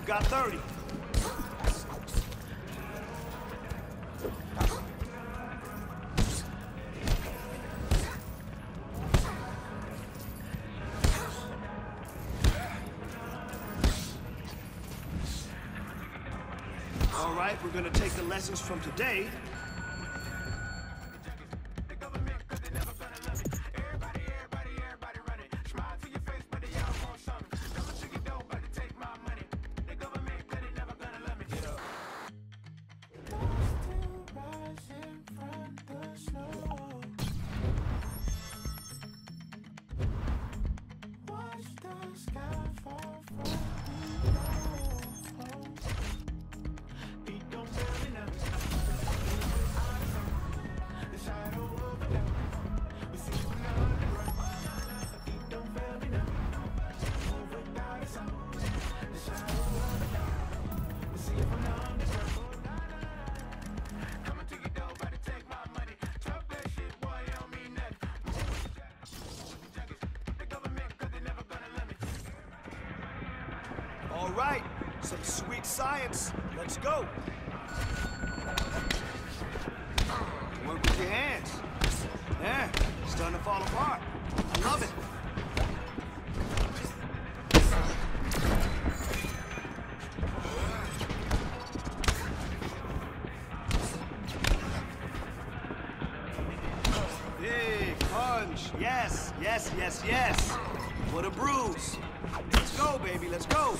got 30. All right, we're gonna take the lessons from today. All right, some sweet science. Let's go. Work with your hands. Yeah, it's starting to fall apart. I love it. Big punch. Yes, yes, yes, yes. What a bruise. Let's go, baby, let's go.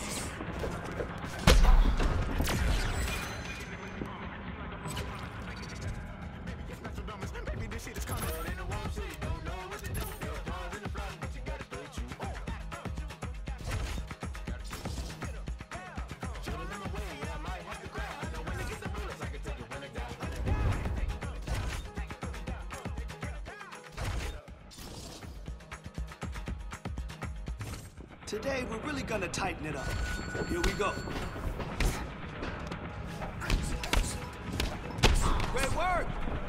Today, we're really gonna tighten it up. Here we go. Great work!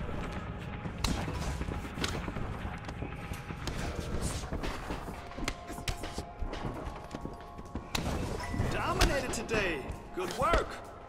Dominated today. Good work.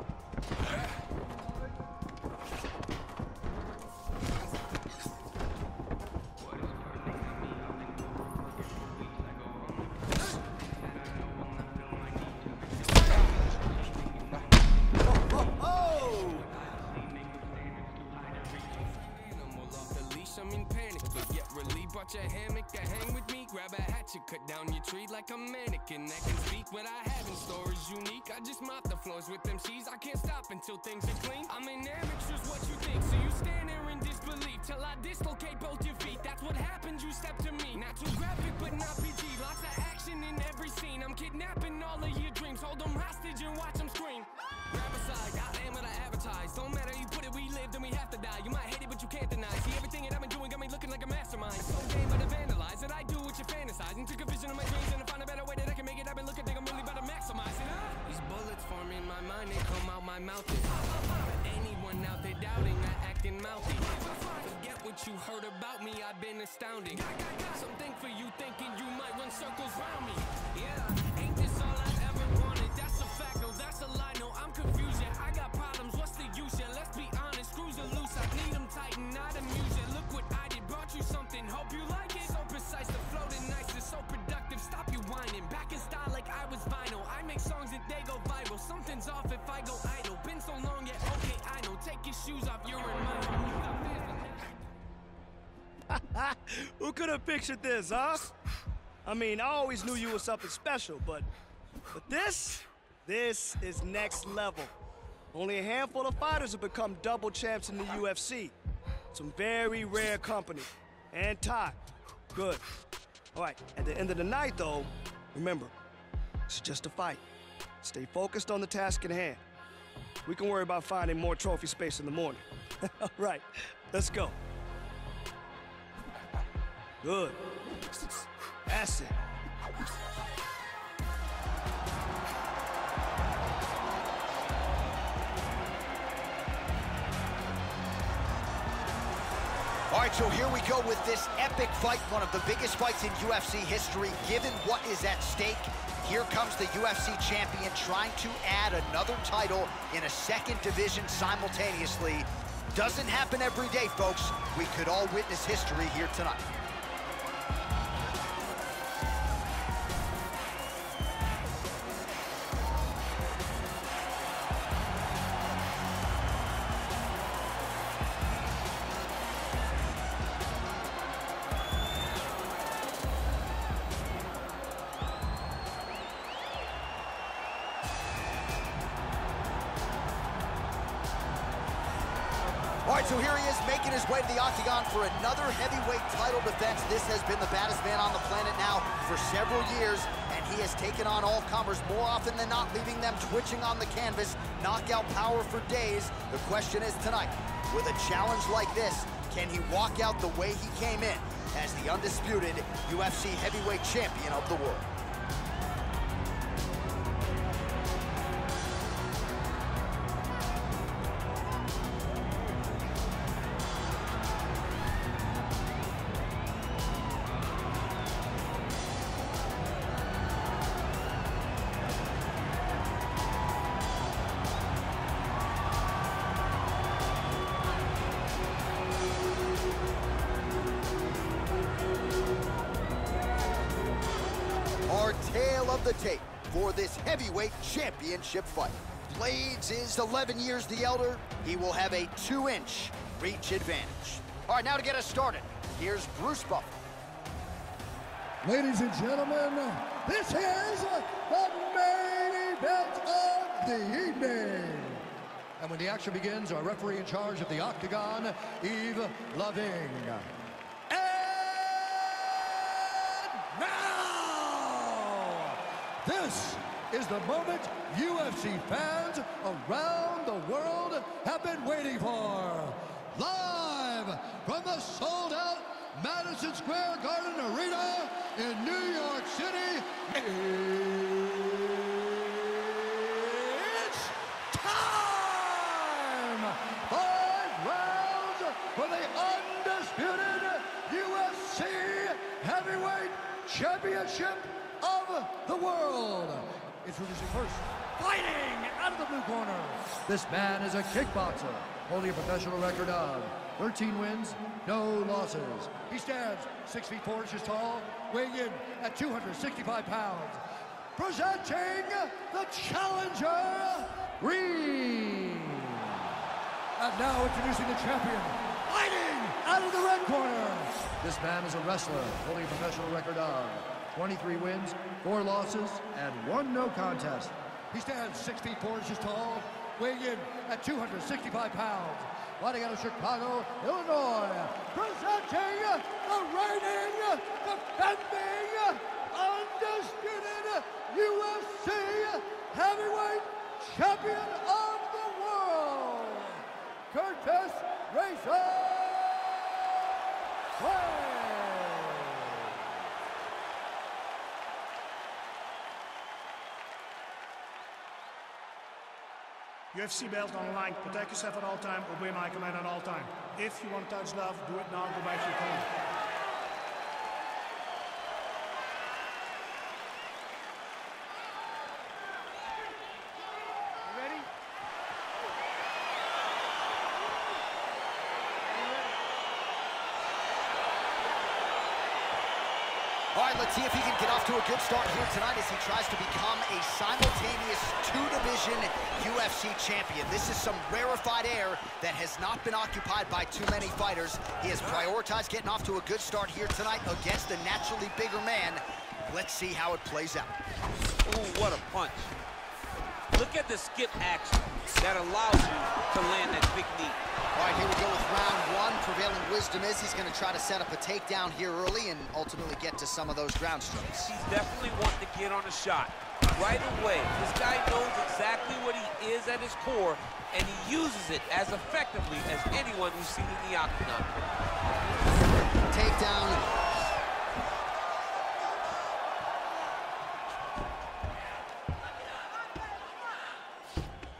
I'm in panic, but get relief. Brought your hammock to hang with me. Grab a hatchet, cut down your tree like a mannequin that can speak. What I have in store is unique. I just mop the floors with them C's. I can't stop until things are clean. I'm in amateurs, what you think? So you stand there in disbelief till I dislocate both your feet. That's what happens, you step to me. Not too graphic, but not PG. Lots of action in every scene. I'm kidnapping all of your dreams. Hold them hostage and watch them scream. Grab a side, I am what I advertise. Don't matter, you put it, we live, then we have to die. You might hate it, but you can't deny. See, everything that I've been doing got me looking like a mastermind. So game, but I vandalize it. I do what you fantasize. And took a vision of my dreams and I find a better way that I can make it. I've been looking, think I'm really about to maximize it. These bullets form in my mind, they come out my mouth. Anyone out there doubting, I acting mouthy. Forget what you heard about me, I've been astounding. Something for you thinking you might run circles round me. Yeah, ain't this all I ever wanted? That's a fact, no, that's a lie. No, I'm confused, yeah. I got problems, what's the use? Yeah, let's be honest, screws are loose. I need them tighten, not amuse. Yeah, look what I did, brought you something, hope you like it. So precise, the flow the nice, it's so productive. Stop you whining, back in style like I was vinyl. I make songs and they go viral. Something's off if I go idle. Been so long, yeah, okay, I know. Take your shoes off, you're in my home. Who could have pictured this, huh? I mean, I always knew you were something special, but this is next level. Only a handful of fighters have become double champs in the UFC. Some very rare company. And time. Good. All right, at the end of the night, though, remember, it's just a fight. Stay focused on the task at hand. We can worry about finding more trophy space in the morning. All right, let's go. Good. That's it. All right, so here we go with this epic fight, one of the biggest fights in UFC history. Given what is at stake, here comes the UFC champion trying to add another title in a second division simultaneously. Doesn't happen every day, folks. We could all witness history here tonight. All right, so here he is making his way to the octagon for another heavyweight title defense. This has been the baddest man on the planet now for several years, and he has taken on all comers more often than not, leaving them twitching on the canvas, knockout power for days. The question is tonight, with a challenge like this, can he walk out the way he came in as the undisputed UFC heavyweight champion of the world? Tale of the tape for this heavyweight championship fight. Blades is 11 years the elder. He will have a 2-inch reach advantage. All right, now to get us started, here's Bruce Buffer. Ladies and gentlemen, this is the main event of the evening. And when the action begins, our referee in charge of the octagon, Yves Loving. This is the moment UFC fans around the world have been waiting for. Live from the sold-out Madison Square Garden Arena in New York City, it's time! 5 rounds for the undisputed UFC Heavyweight Championship of the world. Introducing first, fighting out of the blue corner. This man is a kickboxer, holding a professional record of 13 wins, no losses. He stands 6 feet 4 inches tall, weighing in at 265 pounds. Presenting the challenger, Green. And now introducing the champion, fighting out of the red corner. This man is a wrestler, holding a professional record of 23 wins, 4 losses, and 1 no contest. He stands 6 feet 4 inches tall, weighing in at 265 pounds. Fighting out of Chicago, Illinois, presenting the reigning, defending, undisputed UFC heavyweight champion of the world, Curtis Racer Clay. UFC belt on the line. Protect yourself at all time. Obey my command at all time. If you want to touch love, do it now. Go back to your corner. You ready? All right, let's see if he can get off to a good start here tonight as he tries to become a simultaneous 2-division UFC champion. This is some rarefied air that has not been occupied by too many fighters. He has prioritized getting off to a good start here tonight against a naturally bigger man. Let's see how it plays out. Ooh, what a punch. Look at the skip action that allows you to land that big knee. All right, here we go with round 1. Prevailing wisdom is he's going to try to set up a takedown here early and ultimately get to some of those ground strikes. He's definitely wanting to get on a shot right away. This guy knows exactly what he is at his core, and he uses it as effectively as anyone who's seen in the octagon. Takedown.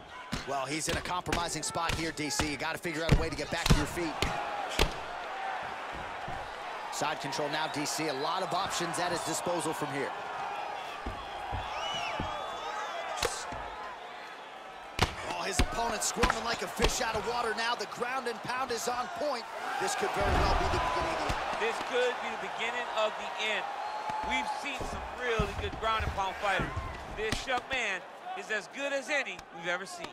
Well, he's in a compromising spot here, DC. You got to figure out a way to get back to your feet. Side control now, DC. A lot of options at his disposal from here. Oh, his opponent's squirming like a fish out of water now. The ground and pound is on point. This could very well be the beginning of the end. This could be the beginning of the end. We've seen some really good ground and pound fighters. This young man is as good as any we've ever seen.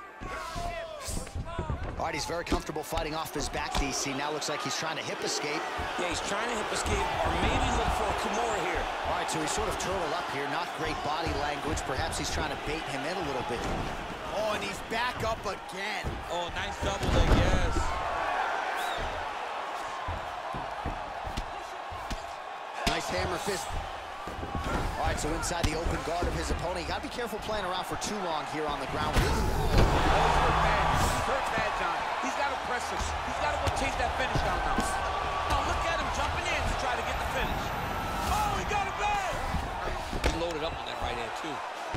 All right, he's very comfortable fighting off his back, DC. Now looks like he's trying to hip escape. Yeah, he's trying to hip escape or maybe look for a Kimura here. All right, so he's sort of turtled up here. Not great body language. Perhaps he's trying to bait him in a little bit. Oh, and he's back up again. Oh, nice double leg, yes. Nice hammer fist. All right, so inside the open guard of his opponent. You got to be careful playing around for too long here on the ground. Hurt bad, John. He's got to press him. He's got to go chase that finish down now. Now look at him jumping in to try to get the finish. Oh, he got it bad. He loaded up on that right hand, too.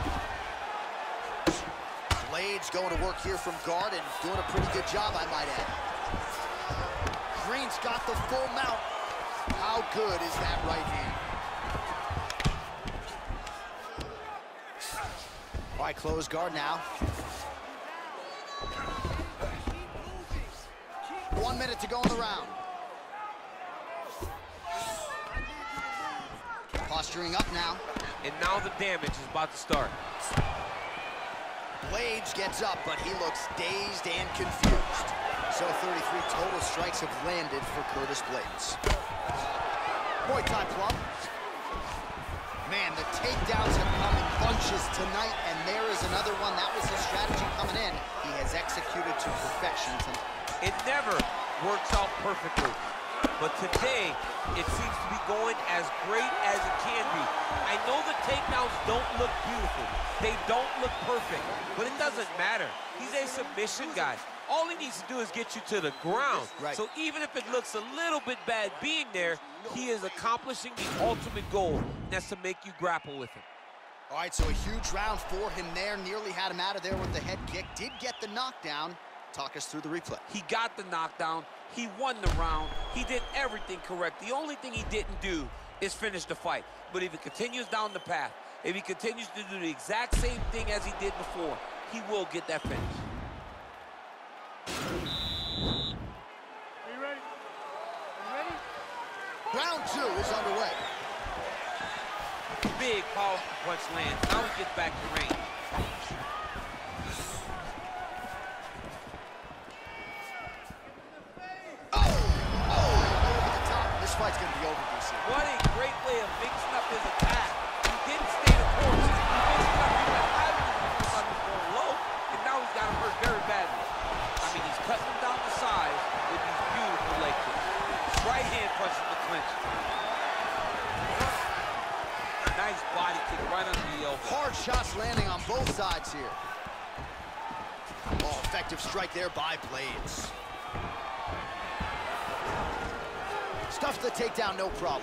Blades going to work here from guard and doing a pretty good job, I might add. Green's got the full mount. How good is that right hand? All right, close guard now. 1 minute to go in the round. Posturing up now. And now the damage is about to start. Blades gets up, but he looks dazed and confused. So 33 total strikes have landed for Curtis Blades. Muay Thai plum. Man, the takedowns have come in bunches tonight, and there is another one. That was his strategy coming in. He has executed to perfection tonight. It never works out perfectly, but today it seems to be going as great as it can be. I know the takedowns don't look beautiful. They don't look perfect, but it doesn't matter. He's a submission guy. All he needs to do is get you to the ground. Right. So even if it looks a little bit bad being there, he is accomplishing the ultimate goal, and that's to make you grapple with him. All right, so a huge round for him there. Nearly had him out of there with the head kick. Did get the knockdown. Talk us through the replay. He got the knockdown. He won the round. He did everything correct. The only thing he didn't do is finish the fight. But if he continues down the path, if he continues to do the exact same thing as he did before, he will get that finish. Are you ready? Are you ready? Round 2 is underway. Big, powerful punch lands. Now he gets back to range. This fight's gonna be over, DC. What a great way of mixing up his attack. He didn't stay the course. He mixed it up. He went high with his going low, and now he's got him hurt very badly. I mean, he's cutting him down to size with these beautiful leg kicks. Right hand punching the clinch. Nice body kick right under the elbow. Hard shots landing on both sides here. Oh, effective strike there by Blades. Stuffs the takedown, no problem.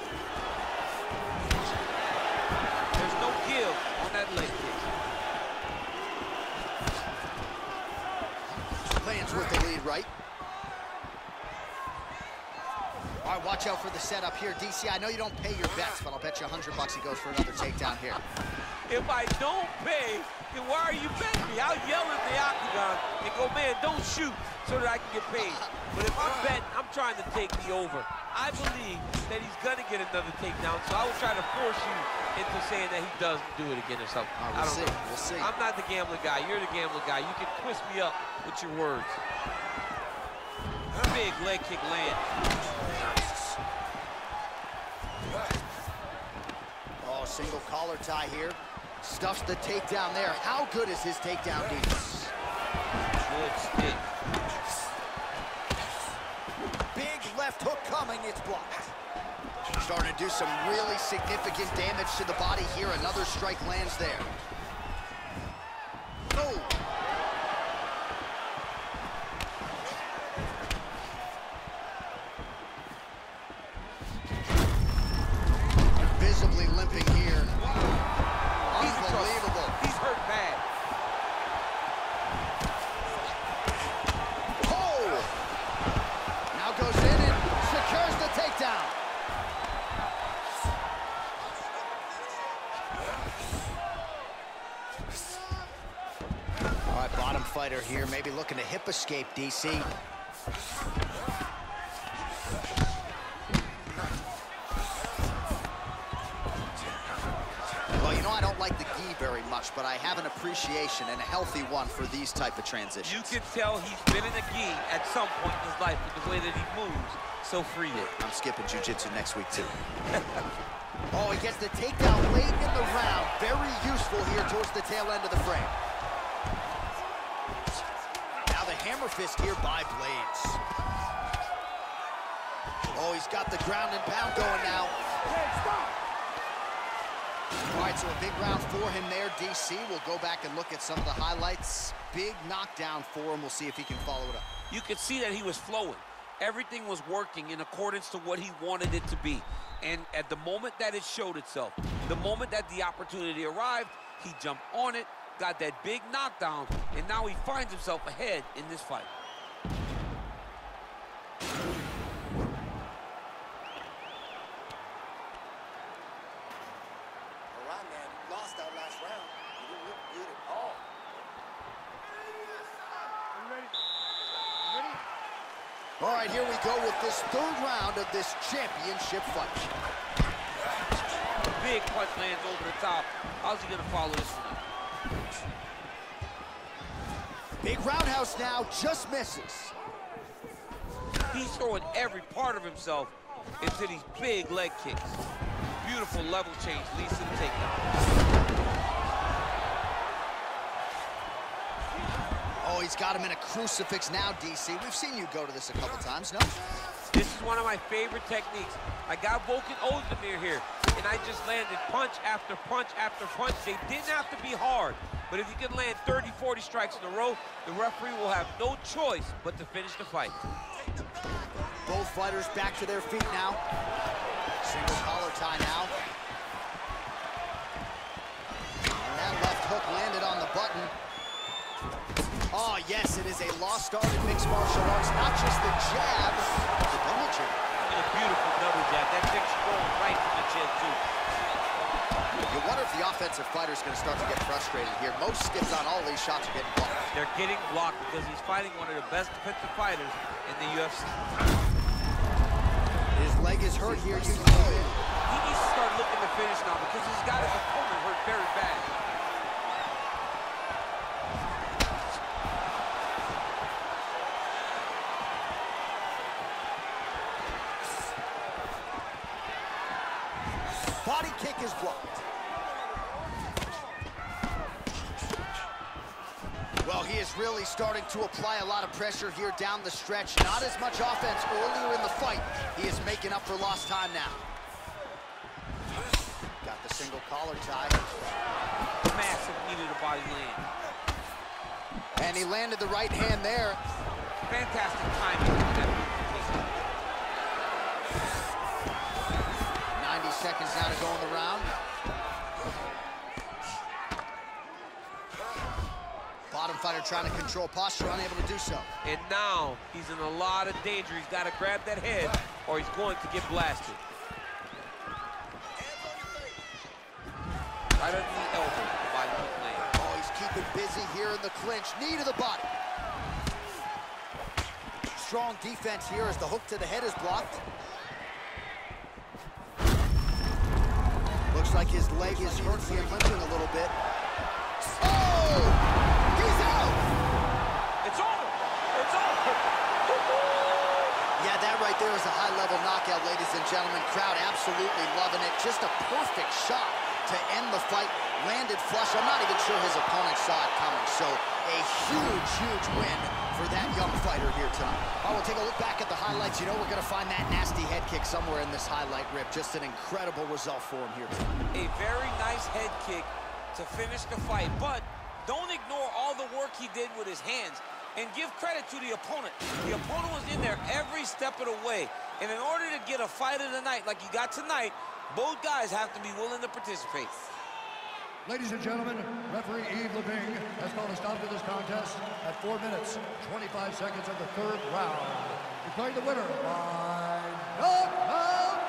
There's no give on that leg kick. Lands with the lead right. All right, watch out for the setup here. DC, I know you don't pay your bets, but I'll bet you $100 he goes for another takedown here. If I don't pay, then why are you betting me? I'll yell at the octagon and go, man, don't shoot so that I can get paid. But if I'm betting, I'm trying to take the over. I believe that he's going to get another takedown, so I will try to force you into saying that he doesn't do it again or something. I don't know. We'll see. I'm not the gambling guy. You're the gambling guy. You can twist me up with your words. Big leg kick land. Oh, single collar tie here. Stuffs the takedown there. How good is his takedown defense? Good stick. Big left hook coming, it's blocked. Starting to do some really significant damage to the body here. Another strike lands there. Oh! Visibly limping here. Unbelievable. He's hurt bad. Oh! Now goes in and secures the takedown. here, maybe looking to hip escape, DC. Well, you know, I don't like the gi very much, but I have an appreciation and a healthy one for these type of transitions. You can tell he's been in a gi at some point in his life with the way that he moves so freely. I'm skipping jiu-jitsu next week, too. Oh, he gets the takedown late in the round. Very useful here towards the tail end of the frame. Now the hammer fist here by Blades. Oh, he's got the ground and pound going now. All right, so a big round for him there, DC. We'll go back and look at some of the highlights. Big knockdown for him. We'll see if he can follow it up. You could see that he was flowing. Everything was working in accordance to what he wanted it to be. And at the moment that it showed itself, the moment that the opportunity arrived, he jumped on it, got that big knockdown, and now he finds himself ahead in this fight. All right, man, you lost that last round. You didn't look good at all. You ready? All right, here we go with this third round of this championship fight. Big punch lands over the top. How's he gonna follow this one up? Big roundhouse now, just misses. He's throwing every part of himself into these big leg kicks. Beautiful level change leads to the takedown. Oh, he's got him in a crucifix now, DC. We've seen you go to this a couple times, no? This is one of my favorite techniques. I got Volkan Ozdemir here, and I just landed punch after punch after punch. They didn't have to be hard, but if you can land 30, 40 strikes in a row, the referee will have no choice but to finish the fight. Both fighters back to their feet now. Single collar tie now. And that left hook landed on the button. Oh, yes, it is a lost art in mixed martial arts. Not just the jab, but the double jab. And a beautiful double jab. That takes you going right from the chin, too. You wonder if the offensive fighter is going to start to get frustrated here. Most skips on all these shots are getting blocked. They're getting blocked because he's fighting one of the best defensive fighters in the UFC. His leg is hurt here. He needs to start looking to finish now because he's got his opponent hurt very bad. Body kick is blocked. Well, he is really starting to apply a lot of pressure here down the stretch. Not as much offense earlier in the fight. He is making up for lost time now. Got the single collar tie. Massive knee to the body land. And he landed the right hand there. Fantastic timing. 90 seconds now to go in the round. Bottom fighter trying to control posture, unable to do so. And now he's in a lot of danger. He's got to grab that head or he's going to get blasted. Right under the elbow, the body hook land. Oh, he's keeping busy here in the clinch. Knee to the body. Strong defense here as the hook to the head is blocked. Looks like his leg is hurt here, limping a little bit. Oh! He's out! It's over! It's over! Yeah, that right there is a high-level knockout, ladies and gentlemen. Crowd absolutely loving it. Just a perfect shot to end the fight. Landed flush. I'm not even sure his opponent saw it coming. So a huge, huge win for that young fighter here tonight. Oh, we'll take a look back at the highlights. You know we're going to find that nasty head kick somewhere in this highlight rip. Just an incredible result for him here tonight. A very nice head kick to finish the fight, but don't ignore all the work he did with his hands and give credit to the opponent. The opponent was in there every step of the way, and in order to get a fight of the night like you got tonight, both guys have to be willing to participate. Ladies and gentlemen, referee Yves Leving has called a stop to this contest at 4 minutes, 25 seconds of the third round. Declaring the winner by knockout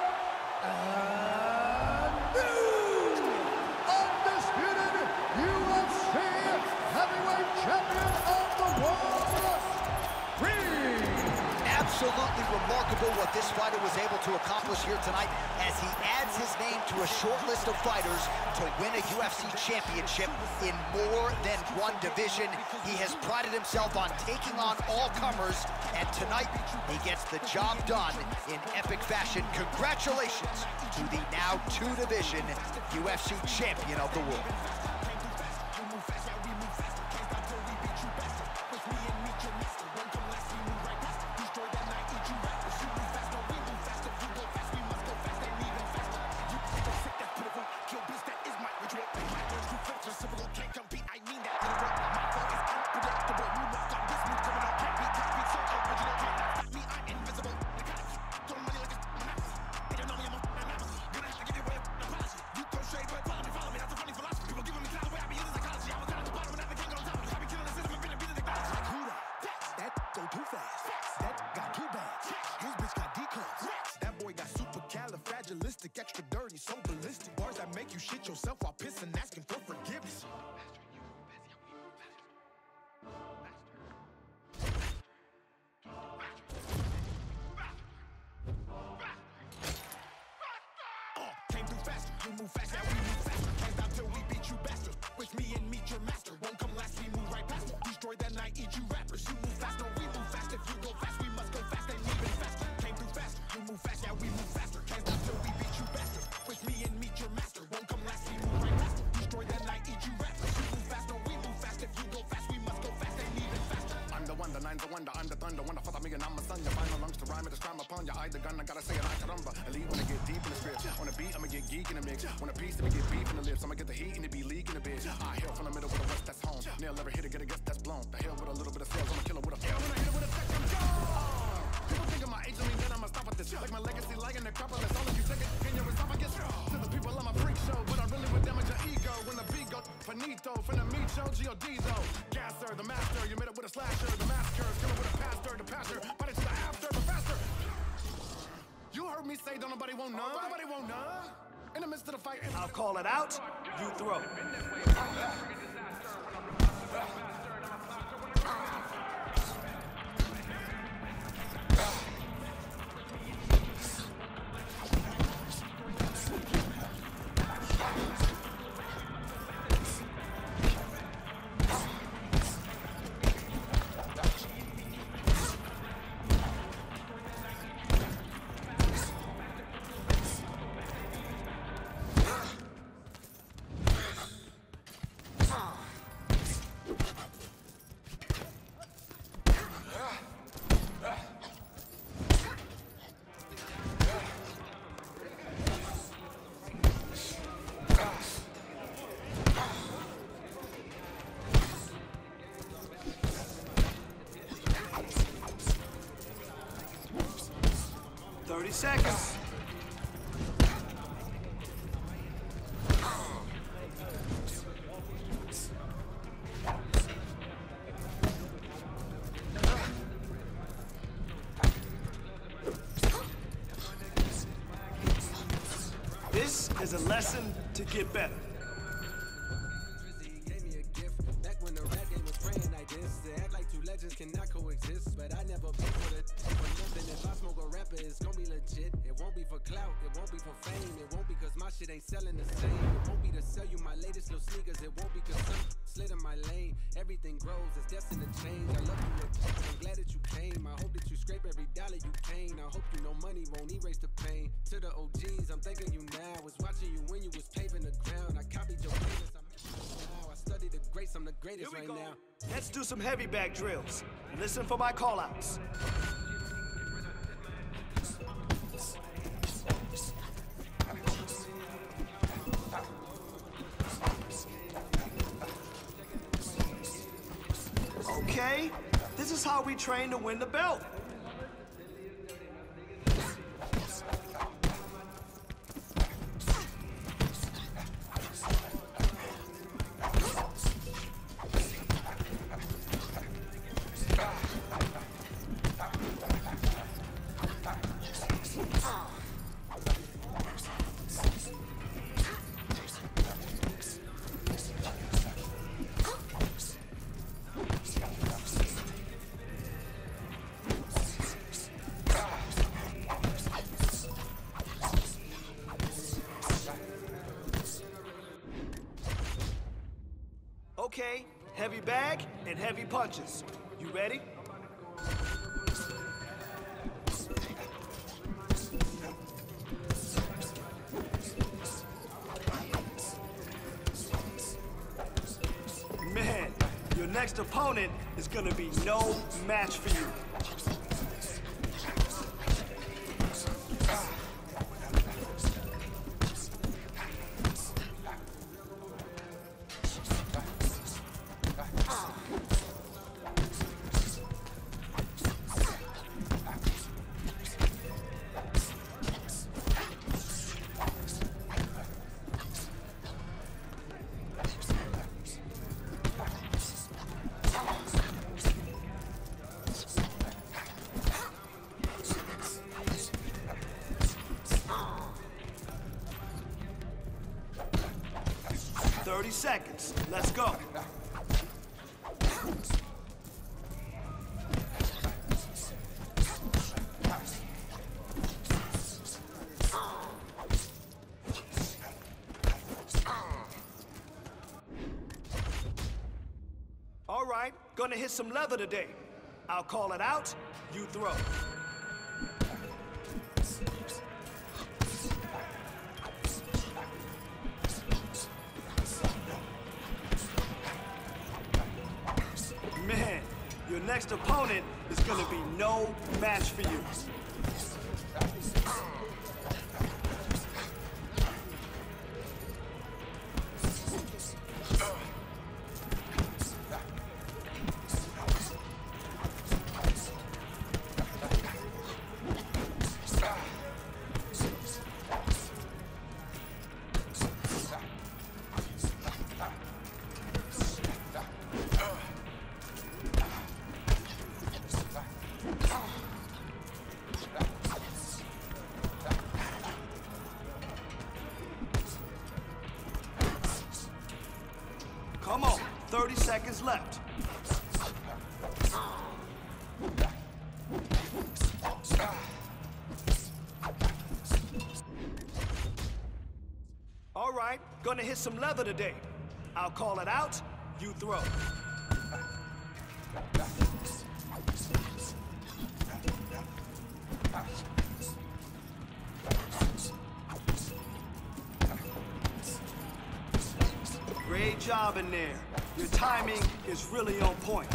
and new undisputed UFC heavyweight champion of the world, Absolutely remarkable what this fighter was able to accomplish here tonight as he adds his name to a short list of fighters to win a UFC championship in more than one division. He has prided himself on taking on all comers, and tonight he gets the job done in epic fashion. Congratulations to the now two-division UFC champion of the world. Extra dirty, so ballistic. Bars that make you shit yourself while pissing, asking for forgiveness. Came through faster, you move faster, we move faster. Can't stop till we beat you bastard. With me and meet your master. Won't come last, we move right past. Destroy that night, eat you rappers. You move faster, we move fast. If you go fast, we must go fast and even faster. Came through faster, you move fast, yeah, we move faster. Can't stop till we beat you bastard. With me and meet your master. Won't come last, we move right past. Destroy that night, eat you rappers. You move faster, we move fast. If you go fast, we must go fast and even faster. I'm the one, the nine's the wonder, I'm the thunder. Wonder for me and I'm a son. Your final lungs to rhyme it, to crime upon you. I the gun, I gotta say it, I caramba. Elite when I get deep in the script. On the beat, I'ma get geek in the mix. On a piece, I'ma get beef in the lips. I'ma get the heat and it be leaking a bit. I hail from the middle with a west, that's home. Nail ever hit it, get a guess, that's blown. The hell with a little bit of sales, I'm a killer with a fail. When I hit it with a tech, I'm gone. People think of my age, I mean, then I'ma stop with this. Like my legacy, like in the Acropolis. All of you take it in your esophagus. To the people, I'm a freak show, but I really would damage your ego. When the beat goes finito, from the meat show, G.O.D. though. Gasser, the master, you made it with a slasher. The massacre, killer with a pastor, the passer. Fight it to the after, the faster. You heard me say, don't nobody want none. Nobody want none. In the midst of the fight, I'll call it out, you throw. Seconds. This is a lesson to get better. Cannot coexist, but I never be for nothing. If I smoke a rapper, it's gonna be legit. It won't be for clout, it won't be for fame. It won't be cause my shit ain't selling the same. It won't be to sell you my latest little sneakers. It won't be cause some slid in my lane. Everything grows, it's destined to change. I love you, I'm glad that you came. I hope that you scrape every dollar you can. I hope you know money won't erase the pain. To the OGs, I'm thanking you now. Was watching you when you was paving the ground. I copied your greatness, I studied the greats, I'm the greatest right now. Let's do some heavy back drills. Listen for my call-outs. Okay, this is how we train to win the belt. Okay, heavy bag and heavy punches. You ready? Man, your next opponent is gonna be no match for you. Seconds. Let's go. All right, gonna hit some leather today. I'll call it out, you throw. Man, your next opponent is gonna be no match for you. Come on, 30 seconds left. All right, gonna hit some leather today. I'll call it out, you throw. Great job in there. Your timing is really on point.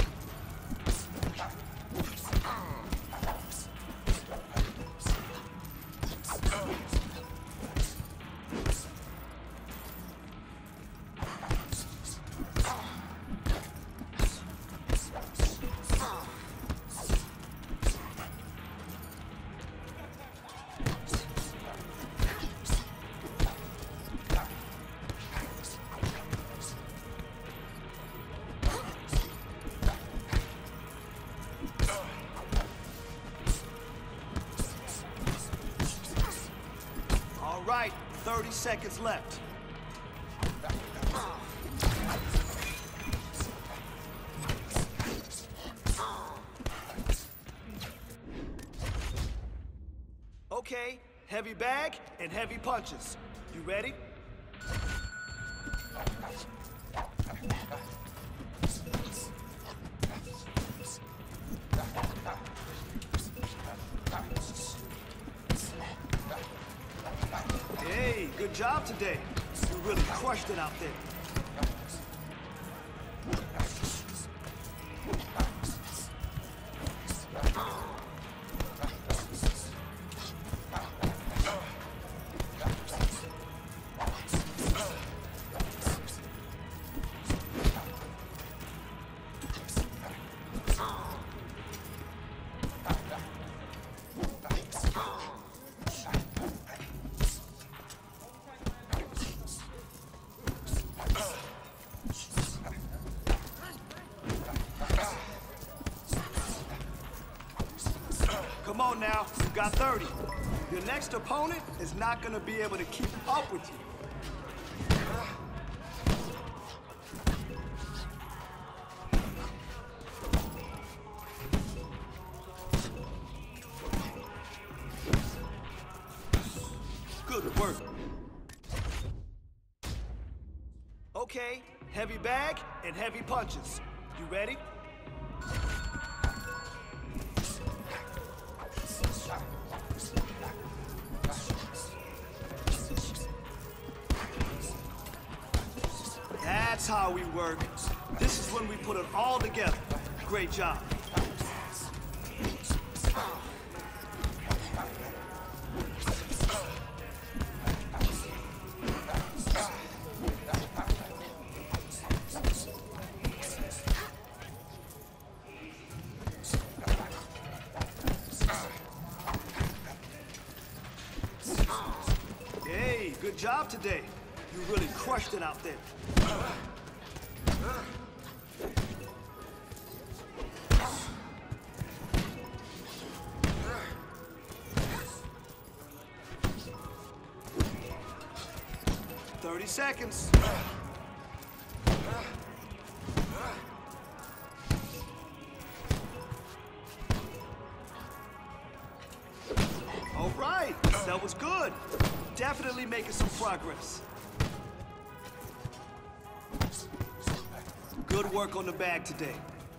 All right, 30 seconds left. Okay, heavy bag and heavy punches. You ready? Hey, good job today. You really crushed it out there. Come on now, you got 30. Your next opponent is not gonna be able to keep up with you. Good work. Okay, heavy bag, and heavy punches. You ready? That's how we work. This is when we put it all together. Great job. Hey, good job today. You really crushed it out there. Seconds. All right, that was good. Definitely making some progress. Good work on the bag today.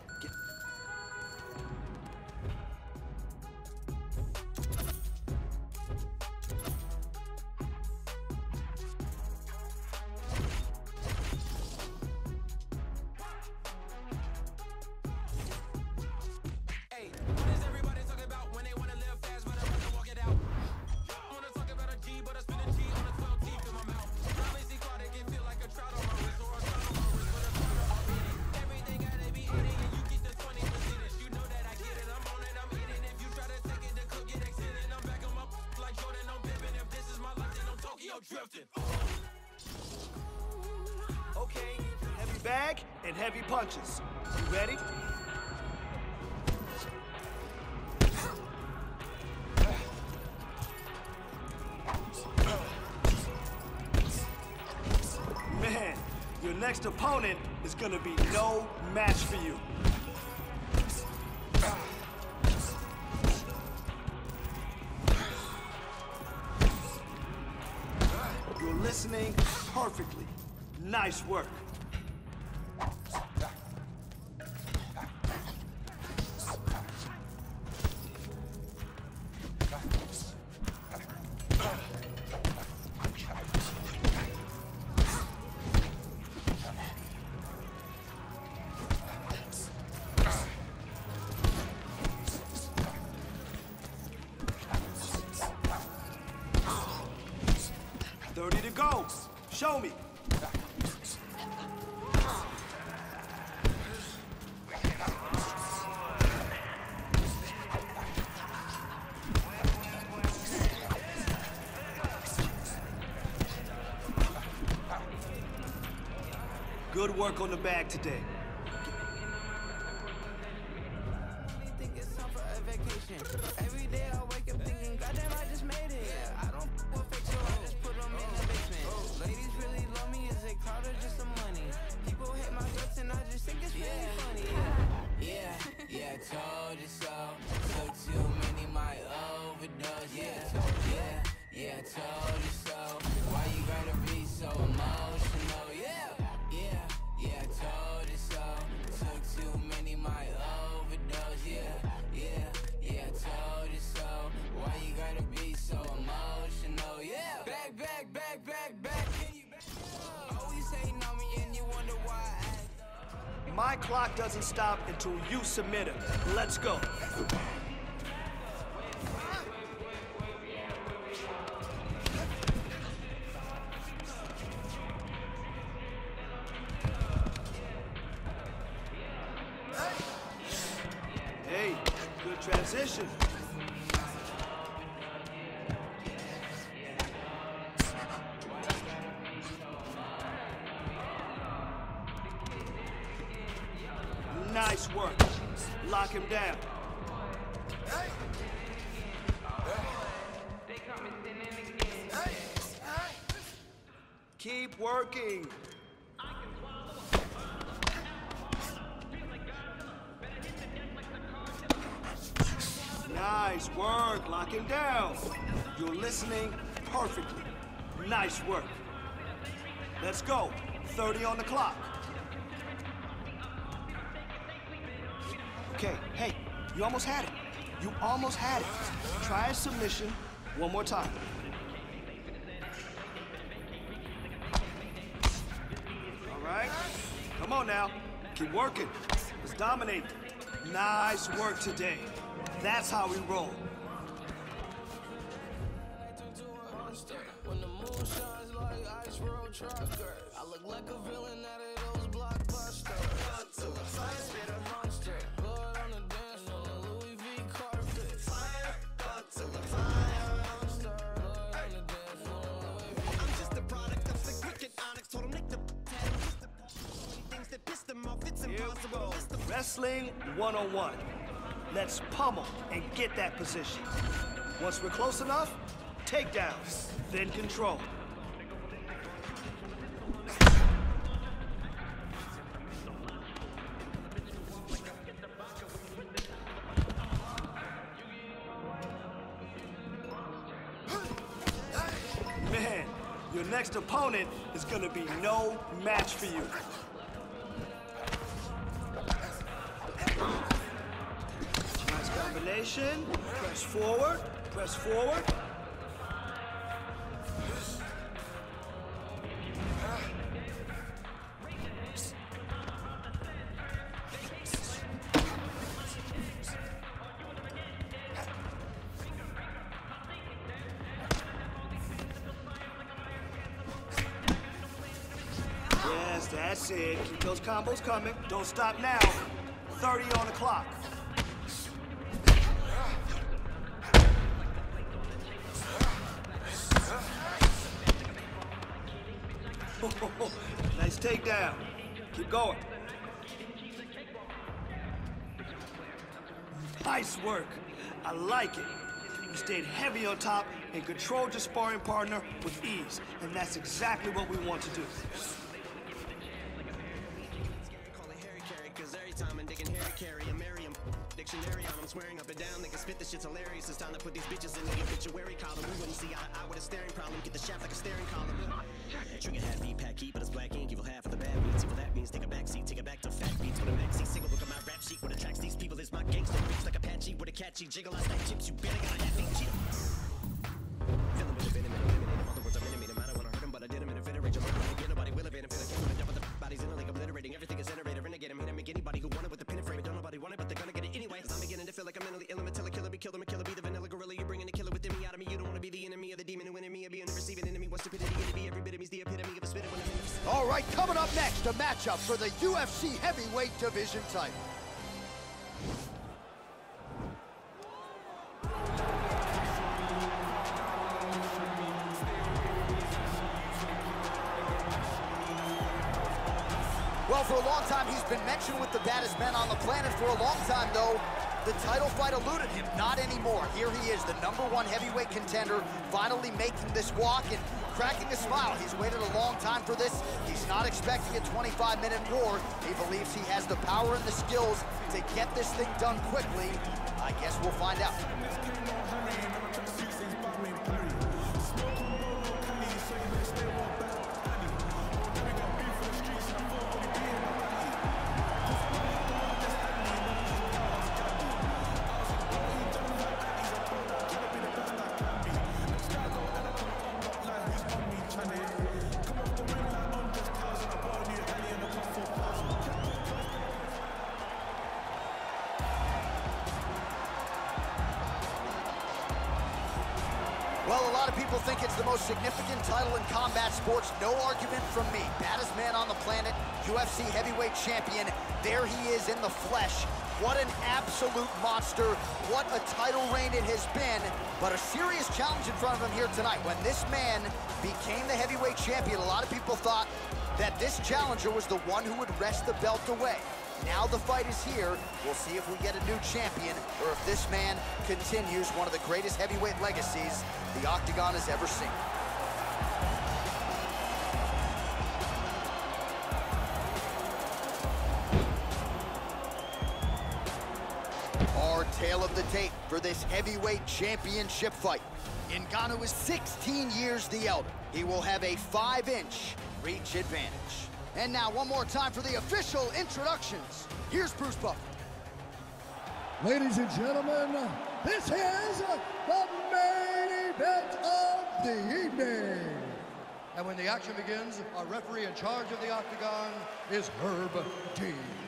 Okay, heavy bag and heavy punches. You ready? Man, your next opponent is gonna be no match for you. You're listening perfectly. Nice work. To go. Show me. Good work on the bag today. Every day I wake up thinking, goddamn, I just made it. I don't fake, so I just put them in the basement. Ladies really love me, is it crowd or just some money? People hate my guts and I just think it's really funny. Yeah, told you so. Took too many, might overdose. Yeah, told you so. Why you gotta be so emotional? Yeah, told you so. Took too many, might overdose. Yeah, told you so. Why you gotta be so emotional? Yeah. Back. Can you back up? Always hating on me and you wonder why My clock doesn't stop until you submit it. Let's go. Hey, good transition. Nice work. Lock him down. Keep working. Nice work. Lock him down. You're listening perfectly. Nice work. Let's go. 30 on the clock. Okay, hey, you almost had it. You almost had it. Try a submission one more time. All right, come on now. Keep working. Let's dominate. Nice work today. That's how we roll. When the moon shines like ice road trucker, I look like a villain out of those blockbusters. To the fire, spit a monster. Blood on the dance floor, Louis V carpet. Fire, to the fire, monster. Blood on the dance floor, Louis V. I'm just a product of the cricket onyx. Told him Nick the things that pissed them off. It's impossible. Wrestling 101. Let's pummel and get that position. Once we're close enough, takedowns, then control. Man, your next opponent is gonna be no match for you. Nice combination. Press forward, press forward. Yes, that's it. Keep those combos coming. Don't stop now. 30 on the clock. Nice takedown. Keep going. Nice work. I like it. You stayed heavy on top and controlled your sparring partner with ease. And that's exactly what we want to do. Call it Harry Carry, cause every time I'm digging Harry Carry, a Merriam dictionary on, I'm swearing up and down, they can spit, this shit's hilarious. It's time to put these bitches in the obituary column. We wouldn't see eye to eye with a staring problem. Get the shaft like a staring column. Trigger half beat, pack heat, but it's black ink. Evil half of the bad beats. Evil that means take a back seat, take it back to fat beats with a maxi single. Look at my rap sheet. What attracts these people is my gangster beats like Apache with a catchy jiggle. I stack chips, you better got a half eat cheetah. Feeling with a venom and eliminate him. Other words, I'm intimate him. I don't wanna hurt him, but I did him in a fit of rage. I'm not get nobody will evade him. Feel like I'm gonna dump the bodies in a league, obliterating everything is generated. Renegade him, hit him, make anybody who want it with a pin and frame. Don't nobody want it, but they're gonna get it anyway. I'm beginning to feel like I'm mentally ill. I'm a killer, be killed. I'm a killer, be the vanilla gorilla. You're bringing the killer within me out of me. You don't wanna be the enemy of the demon who in me. Be in the receiving enemy. What stupidity it'd be. Every bit of me's the epitome of a spitter when I'm in the All right, coming up next, a matchup for the UFC heavyweight division title. Well, for a long time, he's been mentioned with the baddest men on the planet. For a long time, though, the title fight eluded him. Not anymore. Here he is, the #1 heavyweight contender, finally making this walk and cracking a smile. He's waited a long time for this. He's not expecting a 25-minute war. He believes he has the power and the skills to get this thing done quickly. I guess we'll find out. Well, a lot of people think it's the most significant title in combat sports. No argument from me. Baddest man on the planet, UFC heavyweight champion. There he is in the flesh. What an absolute monster. What a title reign it has been. But a serious challenge in front of him here tonight. When this man became the heavyweight champion, a lot of people thought that this challenger was the one who would wrest the belt away. Now the fight is here. We'll see if we get a new champion or if this man continues one of the greatest heavyweight legacies the Octagon has ever seen. Our tale of the tape for this heavyweight championship fight. Ngannou is 16 years the elder. He will have a 5-inch reach advantage. And now one more time for the official introductions. Here's Bruce Buffer. Ladies and gentlemen, this is the main event of the evening. And when the action begins, our referee in charge of the octagon is Herb D.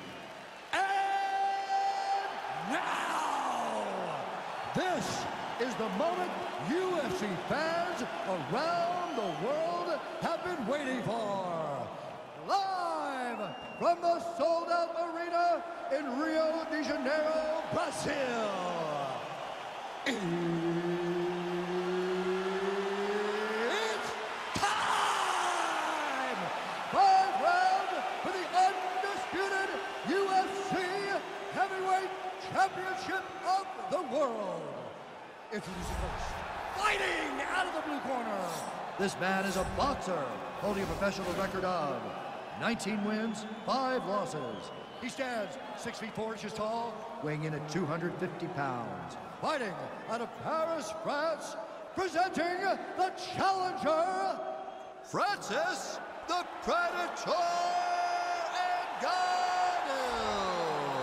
And now, this is the moment UFC fans around the world have been waiting for. Live from the sold-out arena in Rio de Janeiro, Brazil. It's time! 5 rounds for the undisputed UFC Heavyweight Championship of the world. Introducing first, fighting out of the blue corner. This man is a boxer, holding a professional record of 19 wins, 5 losses. He stands 6 feet 4 inches tall, weighing in at 250 pounds. Fighting out of Paris, France, presenting the challenger, Francis the Predator Ngannou.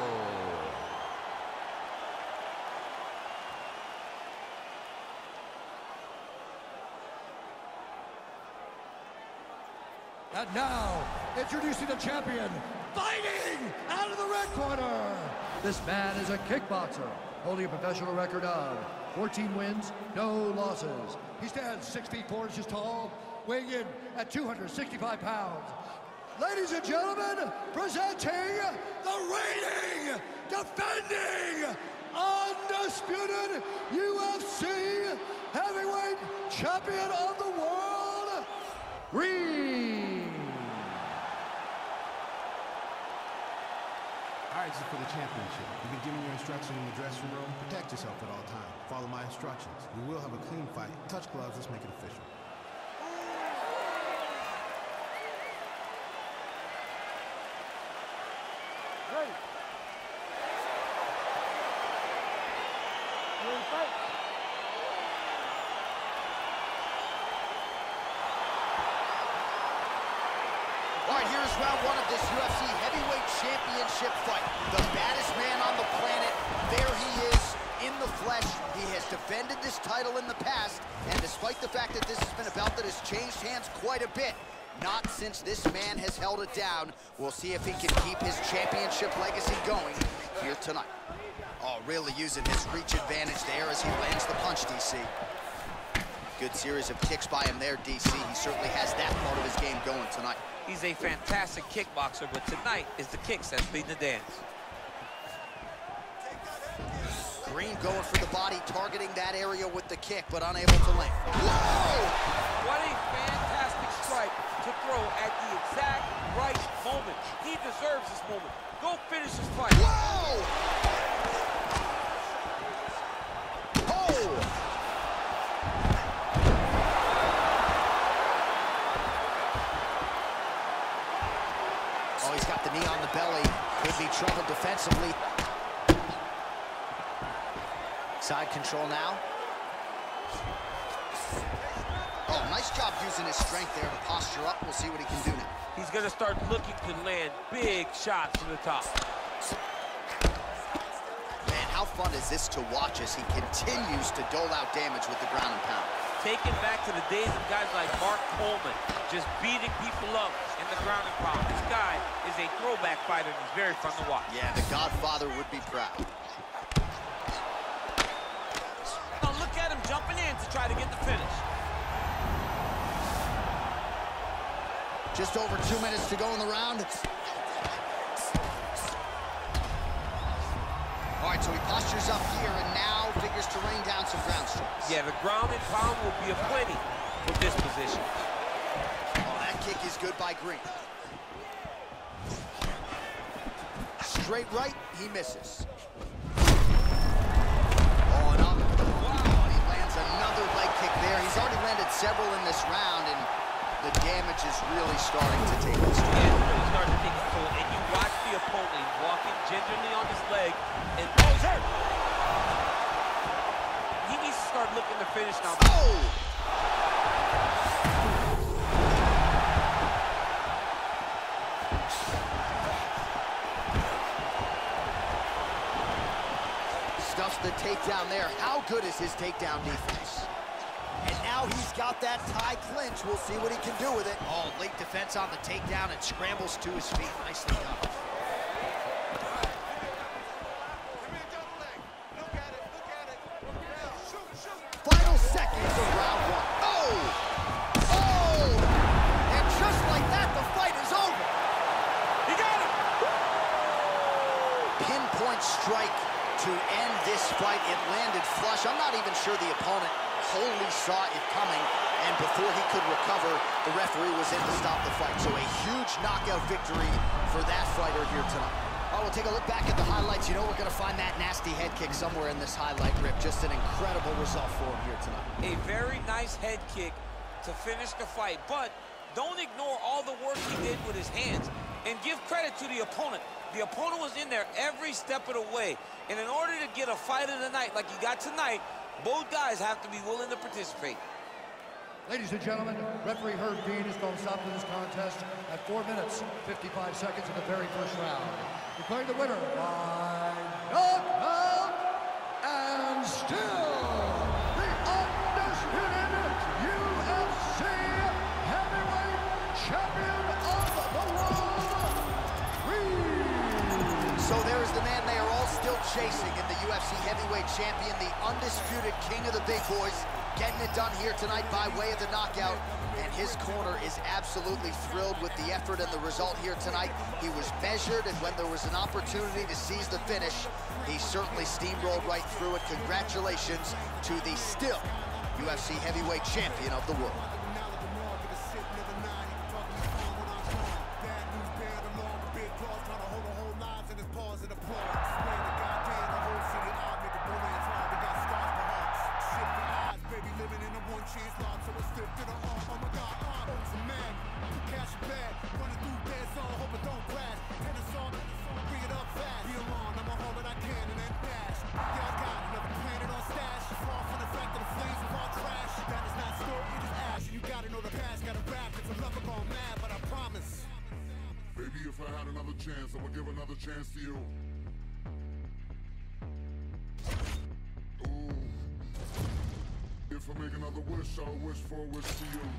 And now, introducing the champion, fighting out of the red corner. This man is a kickboxer, holding a professional record of 14 wins, no losses. He stands 6 feet 4 inches tall, weighing in at 265 pounds. Ladies and gentlemen, presenting the reigning, defending, undisputed UFC heavyweight champion of the world, Green. All right, this is for the championship. You've been given your instructions in the dressing room. Protect yourself at all times. Follow my instructions. We will have a clean fight. Touch gloves. Let's make it official. Ready. You're in fight. All right, here's round 1 of this UFC Heavyweight Championship fight. The baddest man on the planet, there he is in the flesh. He has defended this title in the past, and despite the fact that this has been a belt that has changed hands quite a bit, not since this man has held it down. We'll see if he can keep his championship legacy going here tonight. Oh, really using his reach advantage there as he lands the punch, DC. Good series of kicks by him there, DC. He certainly has that part of his game going tonight. He's a fantastic kickboxer, but tonight is the kicks that's leading the dance. Green going for the body, targeting that area with the kick, but unable to land. Whoa! What a fantastic strike to throw at the exact right moment. He deserves this moment. Go finish his fight. Whoa! Oh! Oh, he's got the knee on the belly. Could be trouble defensively. Side control now. Oh, nice job using his strength there to posture up. We'll see what he can do now. He's going to start looking to land big shots from the top. Man, how fun is this to watch as he continues to dole out damage with the ground and pound. Taking back to the days of guys like Mark Coleman, just beating people up in the ground and pound. This guy is a throwback fighter, and he's very fun to watch. Yeah, the Godfather would be proud. Now look at him jumping in to try to get the finish. Just over 2 minutes to go in the round. All right, so he postures up here and now figures to rain down some ground strikes. Yeah, the ground and pound will be aplenty for this position. Oh, that kick is good by Green. Straight right, he misses. Oh, and up. Wow, and he lands another leg kick there. He's already landed several in this round, and the damage is really starting to take its toll. Yeah, it's really starting to take its toll, and you watch the opponent walking gingerly on his leg, and oh, he's hurt. He needs to start looking to finish now. Oh! the takedown there. How good is his takedown defense? And now he's got that tie clinch. We'll see what he can do with it. Oh, late defense on the takedown and scrambles to his feet. Nicely done. Final seconds of round one. Oh! Oh! And just like that, the fight is over. He got him! Pinpoint strike to end this fight. It landed flush. I'm not even sure the opponent wholly saw it coming, and before he could recover, the referee was in to stop the fight. So a huge knockout victory for that fighter here tonight. Oh, we'll take a look back at the highlights. You know we're going to find that nasty head kick somewhere in this highlight rip. Just an incredible result for him here tonight. A very nice head kick to finish the fight, but don't ignore all the work he did with his hands, and give credit to the opponent. The opponent was in there every step of the way, and in order to get a fight of the night like you got tonight, both guys have to be willing to participate. Ladies and gentlemen, referee Herb Dean is going to stop to this contest at 4 minutes, 55 seconds of the very first round. Declaring the winner by knockout and still the undisputed UFC heavyweight champion of the world, So there is the man they are all still chasing in the UFC heavyweight champion, the undisputed king of the big boys, getting it done here tonight by way of the knockout. And his corner is absolutely thrilled with the effort and the result here tonight. He was measured, and when there was an opportunity to seize the finish, he certainly steamrolled right through it. Congratulations to the still UFC heavyweight champion of the world. If I had another chance, I would give another chance to you. Ooh. If I make another wish, I'll wish for a wish to you.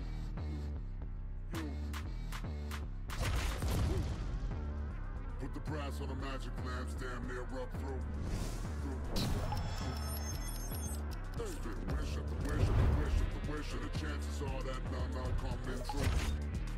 You. Put the brass on the magic lamps, damn near up through. Spit wish after wish after wish after wish, and the chances are that none are coming true.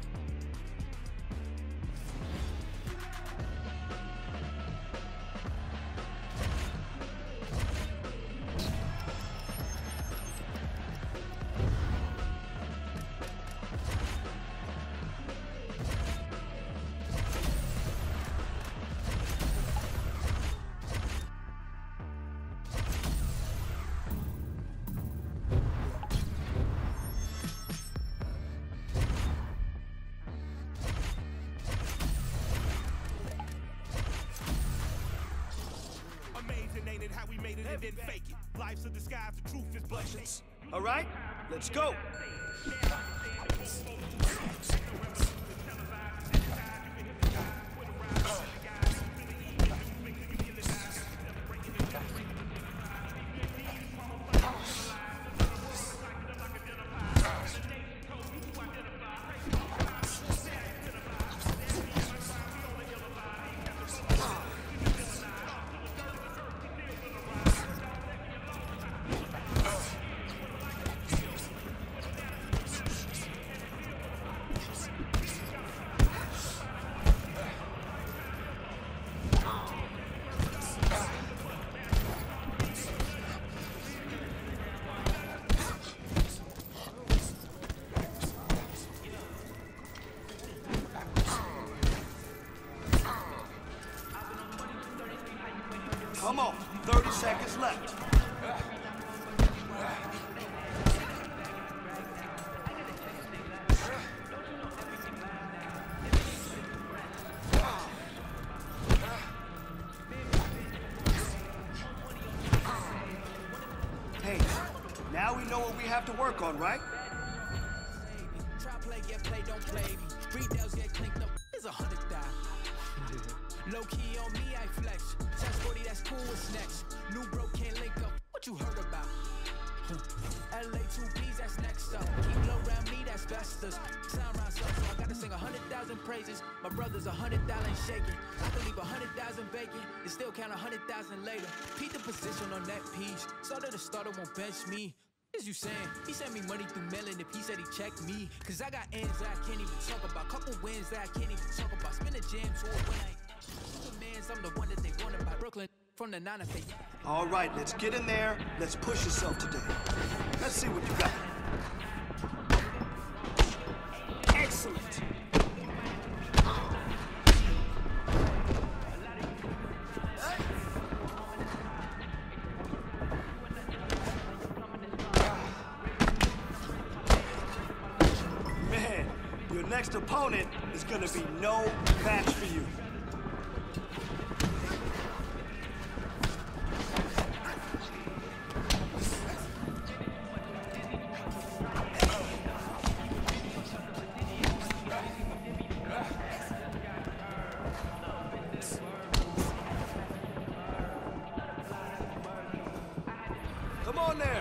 How we made it and didn't fake it. Life's a disguise, the truth is bloodshot. All right, let's go. Come on, 30 seconds left. Hey, now we know what we have to work on, right? Try play, get play, don't play me. Street nails get clinked up. It's 100,000. Low key on me, I flex. Chest 40, that's cool, what's next? New bro can't link up. What you heard about? LA 2Bs, that's next up. Keep low around me, that's besters. Sound rounds up, so I gotta sing 100,000 praises. My brother's $100 shaking. I can leave 100,000 vacant and still count 100,000 later. Peep the position on that piece. Started the starter won't bench me. What is you saying? He sent me money through mailing if he said he checked me. Cause I got ends that I can't even talk about. Couple wins that I can't even talk about. Spin a jam to a win. I'm the one that they wanted by Brooklyn from the 9 to 5. All right, let's get in there. Let's push yourself today. Let's see what you got. Excellent. Man, your next opponent is gonna be no match for you. Come on there.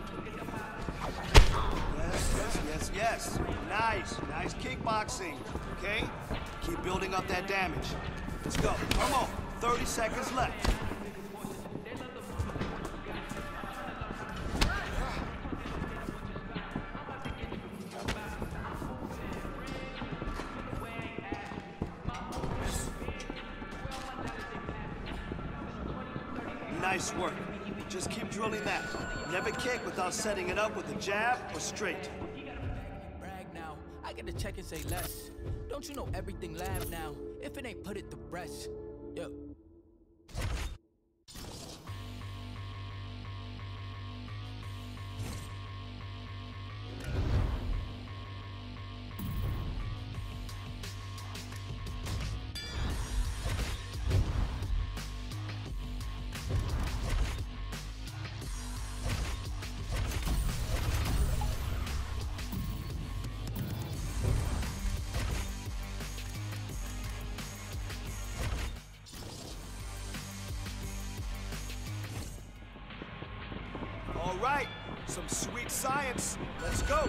Yes. Nice kickboxing, okay? Keep building up that damage. Let's go, come on. 30 seconds left. Nice work. Just keep drilling that. Never kick without setting it up with a jab or straight. Brag now. I get to check and say less. Don't you know everything lab now? If it ain't put it to rest. Yo. All right, some sweet science. Let's go.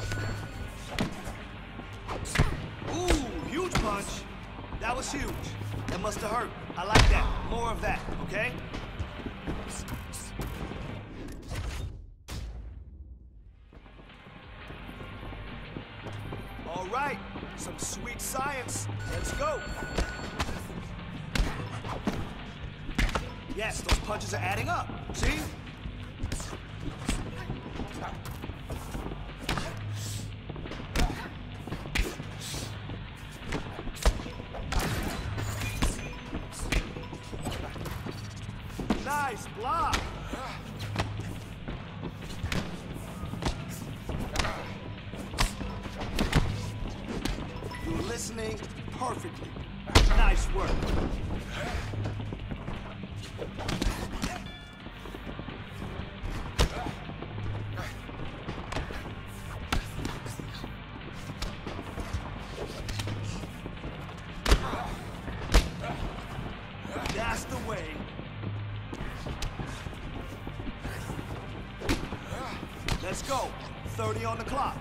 Ooh, huge punch. That was huge. That must have hurt. I like that. More of that, okay? All right, some sweet science. Let's go. Yes, those punches are adding up. See? Nice block. You're listening perfectly. Nice work. That's the way. Let's go. 30 on the clock.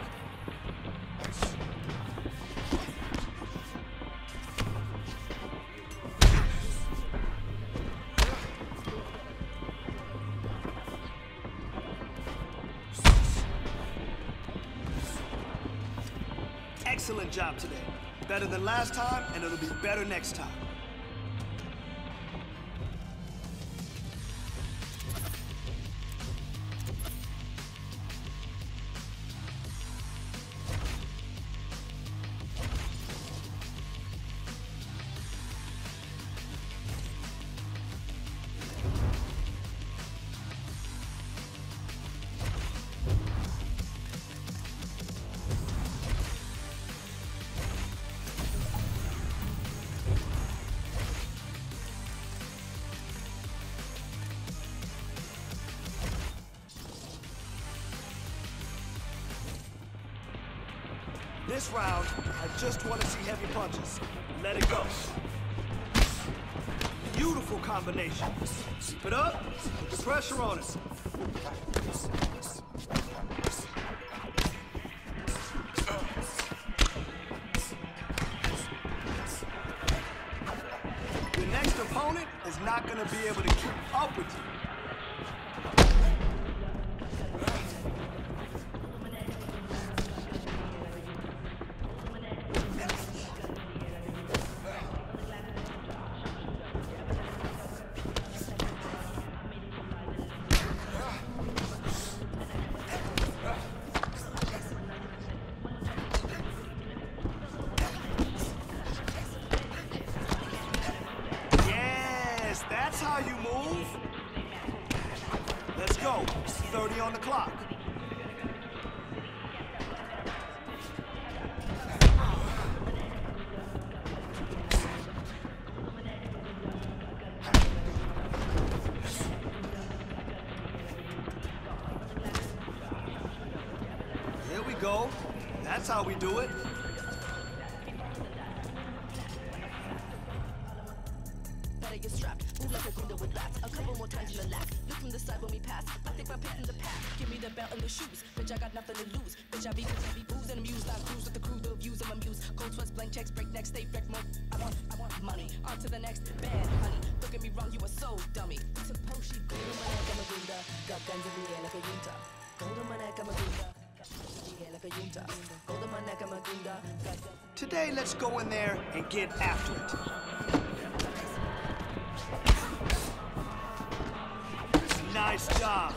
Excellent job today. Better than last time, and it'll be better next time. This round, I just want to see heavy punches. Let it go. Beautiful combination. Keep it up, put the pressure on it. Your next opponent is not going to be able to keep up with you. That's how you move. Let's go. 30 on the clock. Here we go. That's how we do it. Get strapped, move like a window with that. A couple more times in the lap. Look from the side when we pass. I think I'm picking the path. Give me the belt and the shoes. Bitch, I got nothing to lose. Bitch, I be booze and amused. I cruise with the crew, the views of my muse. Cold sweats, blank checks, break neck, stay wrecked. I want money. On to the next bad, honey. Don't get me wrong, you a soul dummy. Suppose she go to my neck, I'm a gunda. Got guns in the air like a yunta. Go to my neck, I'm a gunda. Like a yunta. Go to my neck, I'm a gunda. Today, let's go in there and get after it. Nice job.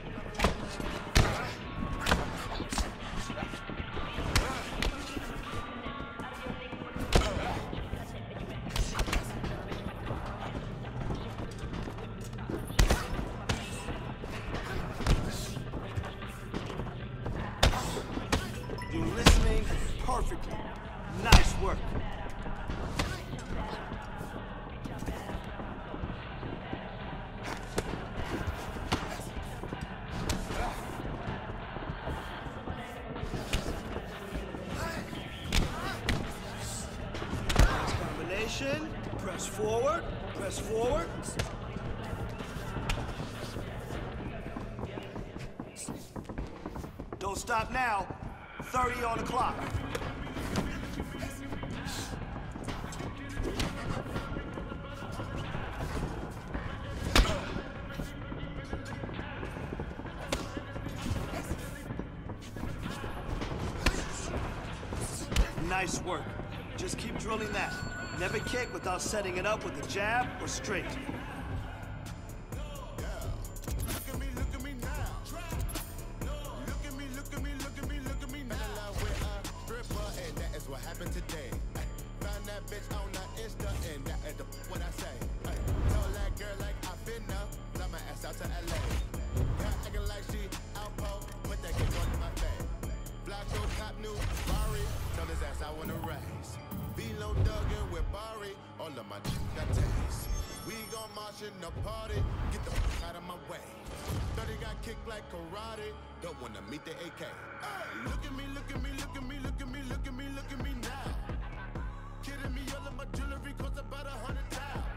You're listening perfectly. Nice work. Press forward, press forward. Don't stop now. 30 on the clock. Nice work. Just keep drilling that. Never kick without setting it up with a jab or straight. We gon' march in the party, get the fuck out of my way. 30 got kicked like karate, don't wanna meet the AK. Hey, look at me, look at me, look at me, look at me, look at me, look at me now. Kidding me, all of my jewelry costs about 100,000.